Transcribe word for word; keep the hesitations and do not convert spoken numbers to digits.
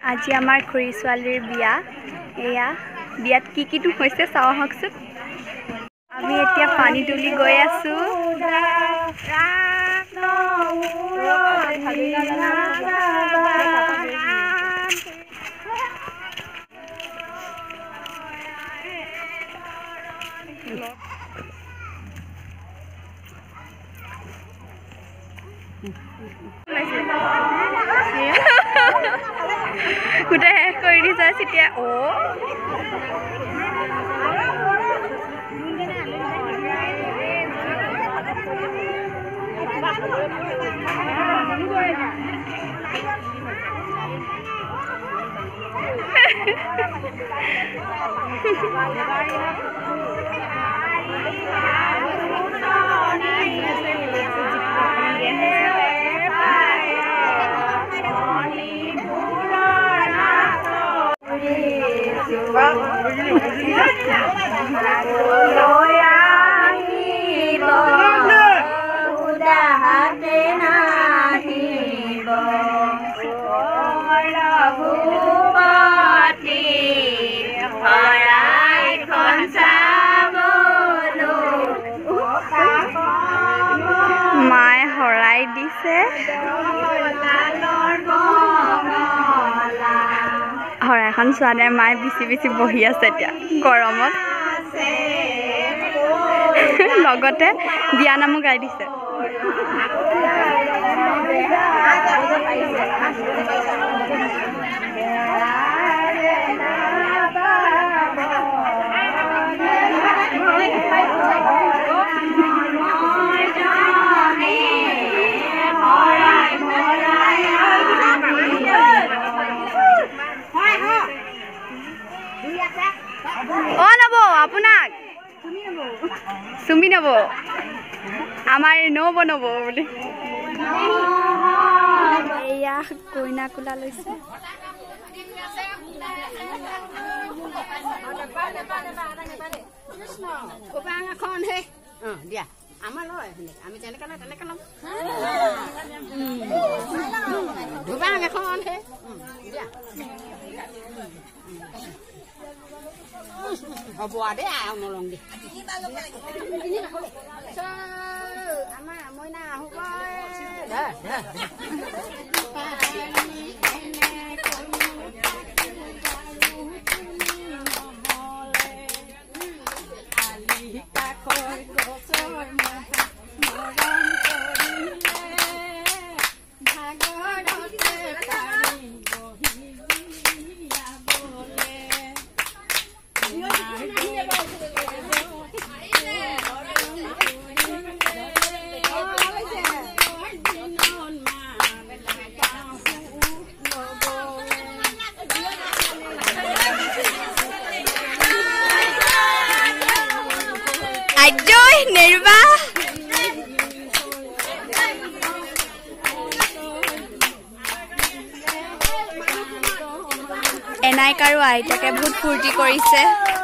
আজি আমাৰ খুৰী ছোৱালীৰ বিয়া এয়া বিয়াত কি কি তো হৈছে চাও হকচোন আমি এতিয়া পানী তুলি গৈ আছো Udah শেষ কৰি দিছা এতিয়া ও মায়ে হৰাই দিছে হৰাইখন ছোৱালীৰ মায়ে বিচি বিচি বহি আছে এতিয়া গৰমত লগতে বিয়া নামো গাই দিছে ও নব আপোনাক চুমি নব আমাৰ নব নব বুলি এয়া কইনা কোলা লৈছে কোপাং এখন হে অ দিয়া আমাৰ লয় আমি তেনেকা না তেনেকা লম কোপাং এখন হে দিয়া হ'ব দে আও নলং দে আমাৰ মইনা হ'ব দে দে Ajoy nerva এনাইক আৰু আইতাকে বহুত ফূৰ্তি কৰিছে